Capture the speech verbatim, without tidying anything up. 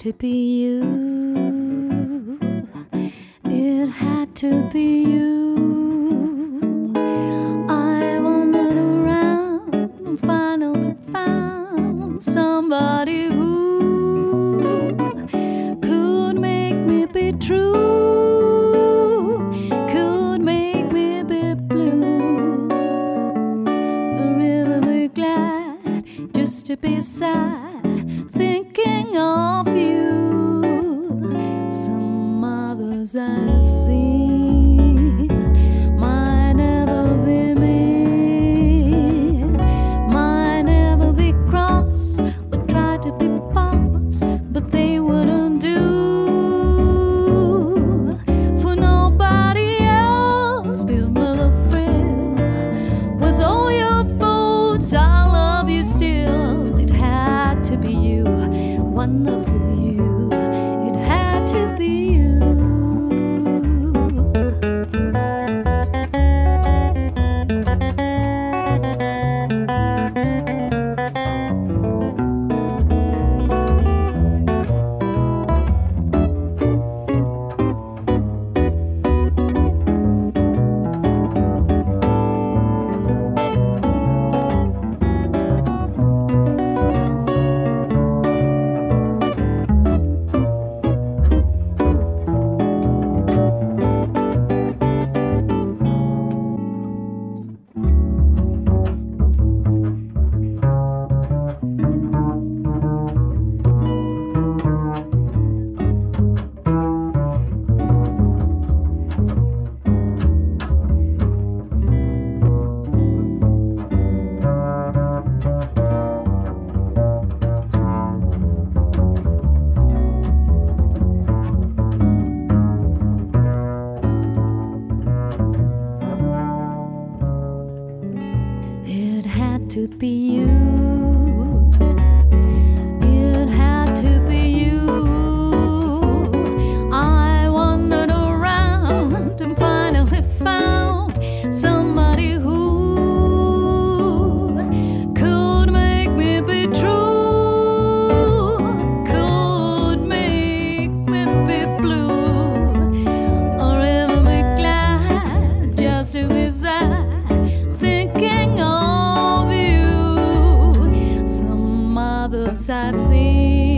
to be you. It had to be you. I wandered around and finally found somebody who could make me be true, could make me be blue, or even be glad just to be sad, thinking of you. Some others I've seen might never be me, might never be cross or try to be boss, but they wouldn't do for nobody else. Give me the thrill with all your faults, I love you still. It had to be you, wonderful you. It had to be you. It had to be you. It had to be you. I wandered around and finally found somebody who could make me be true, could make me be blue, or even be glad just to be sad, thinking of you. Some others I've seen